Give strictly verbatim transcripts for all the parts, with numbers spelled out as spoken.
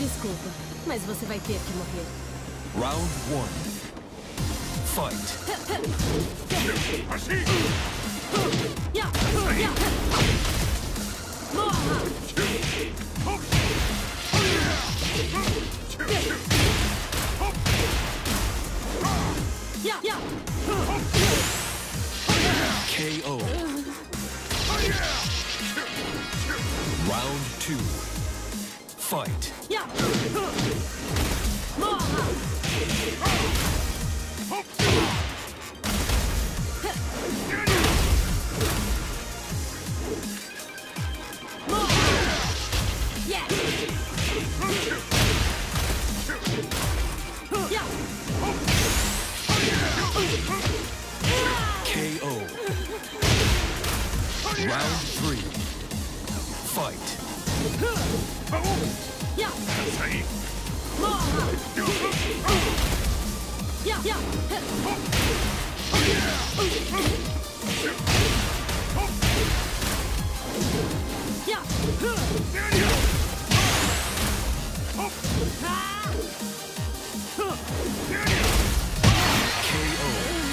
Desculpa, mas você vai ter que morrer. Round one. Fight. Ya, ya. Morra. Ya, ya. K O. Round two. Fight. Ya. Morra. Yeah. Yeah. K O. Round three. Fight. Yeah. Morra. Yeah, yeah. Yeah. K O.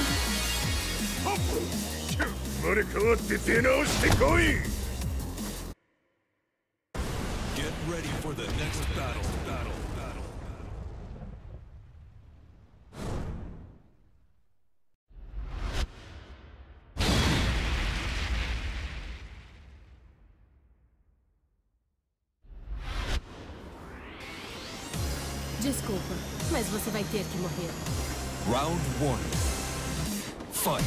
生まれ変わって出直してこい Get ready for the next battle. Battle. Battle. Desculpa, mas você vai ter que morrer. Round one. Fight.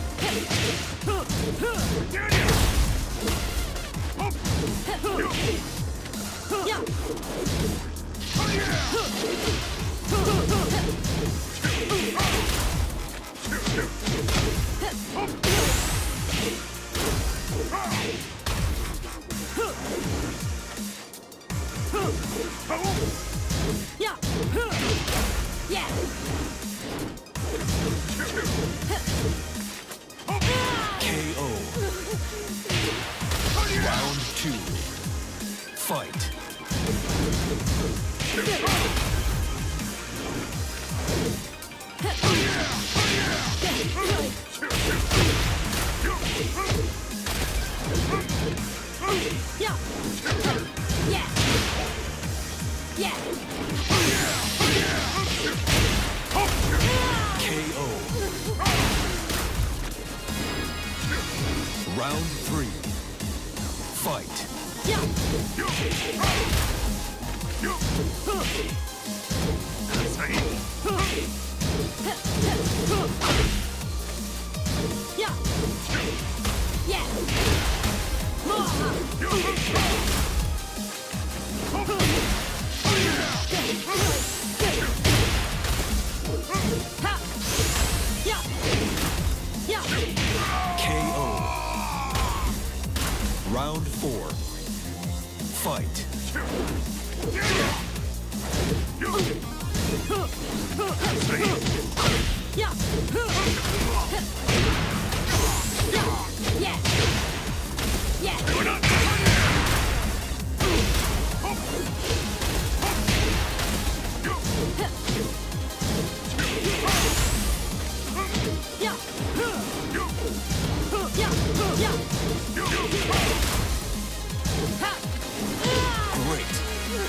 Yeah. Yeah. Yeah. K O. Round two. Fight. Yeah. Yeah. Yeah. K O. Round three. Fight. Yeah. Yeah. Yeah. Morra. Ha. Yeah. Yeah. K O. Round four. Fight. Yeah. Yeah. Yeah. Yeah. Yeah. Yeah. Yeah. Ha. Great.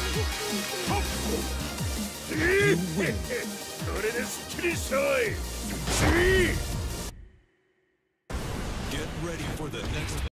これですっきりしたわい次 Get ready for the next